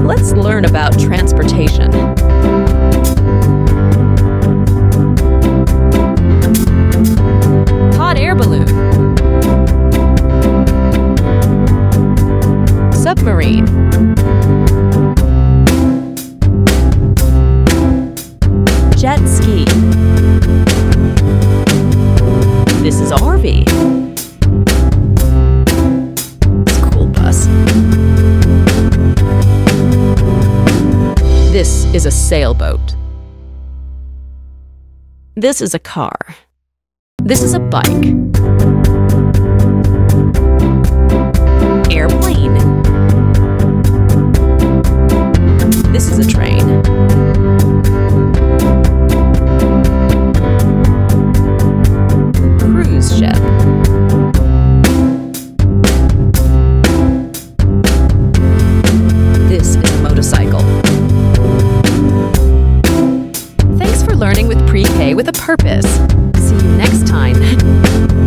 Let's learn about transportation. Hot air balloon. Submarine. Jet ski. This is RV. School bus. This is a sailboat. This is a car. This is a bike. Airplane. This is a train. Cruise ship. This is a motorcycle. Thanks for learning with pre-K with a purpose. See you next time.